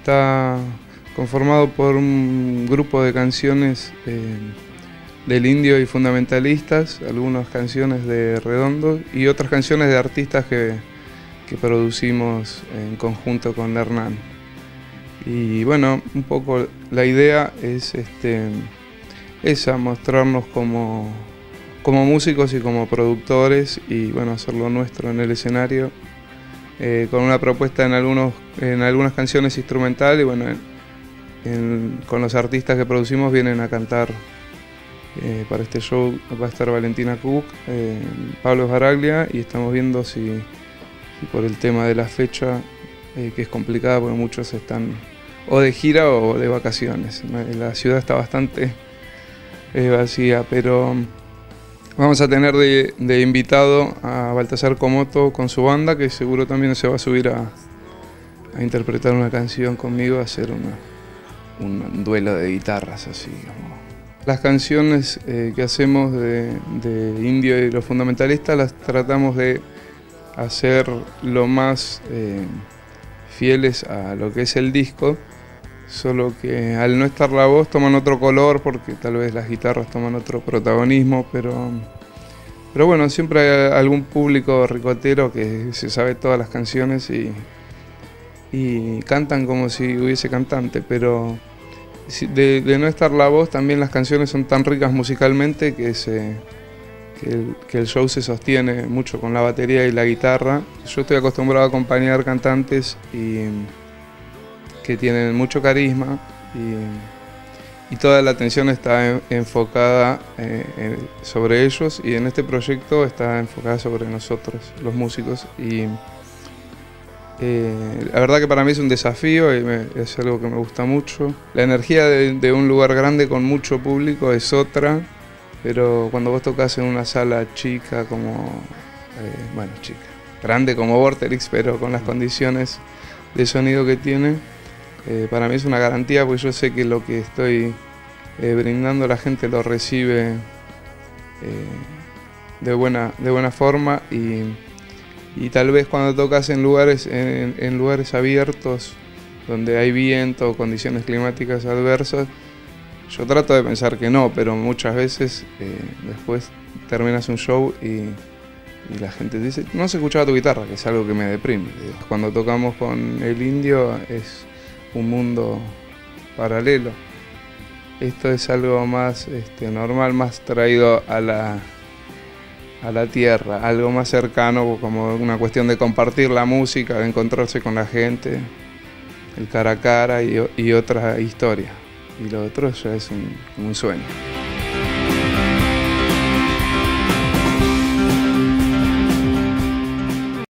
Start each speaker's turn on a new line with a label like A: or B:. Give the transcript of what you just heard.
A: está conformado por un grupo de canciones del indio y fundamentalistas, algunas canciones de Redondo y otras canciones de artistas que producimos en conjunto con Hernán. Y bueno, un poco la idea es esa, mostrarnos como músicos y como productores y bueno, hacerlo nuestro en el escenario, con una propuesta en algunas canciones instrumental y bueno, con los artistas que producimos vienen a cantar para este show. Va a estar Valentina Cook, Pablo Baraglia, y estamos viendo si por el tema de la fecha, que es complicada porque muchos están o de gira o de vacaciones. La ciudad está bastante vacía, pero vamos a tener de invitado a Baltasar Comoto con su banda, que seguro también se va a subir a interpretar una canción conmigo, a hacer un duelo de guitarras así. Las canciones que hacemos de indio y los fundamentalistas las tratamos de hacer lo más fieles a lo que es el disco, solo que al no estar la voz toman otro color porque tal vez las guitarras toman otro protagonismo, pero bueno, siempre hay algún público ricotero que se sabe todas las canciones y cantan como si hubiese cantante, pero de no estar la voz también las canciones son tan ricas musicalmente que el show se sostiene mucho con la batería y la guitarra. Yo estoy acostumbrado a acompañar cantantes que tienen mucho carisma y toda la atención está enfocada sobre ellos, y en este proyecto está enfocada sobre nosotros, los músicos. Y la verdad que para mí es un desafío y es algo que me gusta mucho. La energía de un lugar grande con mucho público es otra, pero cuando vos tocas en una sala chica grande como Vorterix, pero con las condiciones de sonido que tiene, para mí es una garantía, porque yo sé que lo que estoy brindando la gente lo recibe de buena forma, y tal vez cuando tocas en lugares abiertos donde hay viento o condiciones climáticas adversas, yo trato de pensar que no, pero muchas veces después terminas un show y la gente dice: no se escuchaba tu guitarra, que es algo que me deprime. Cuando tocamos con el indio es un mundo paralelo. Esto es algo más normal, más traído a la tierra, algo más cercano, como una cuestión de compartir la música, de encontrarse con la gente, el cara a cara y otra historia. Y lo otro ya es un sueño.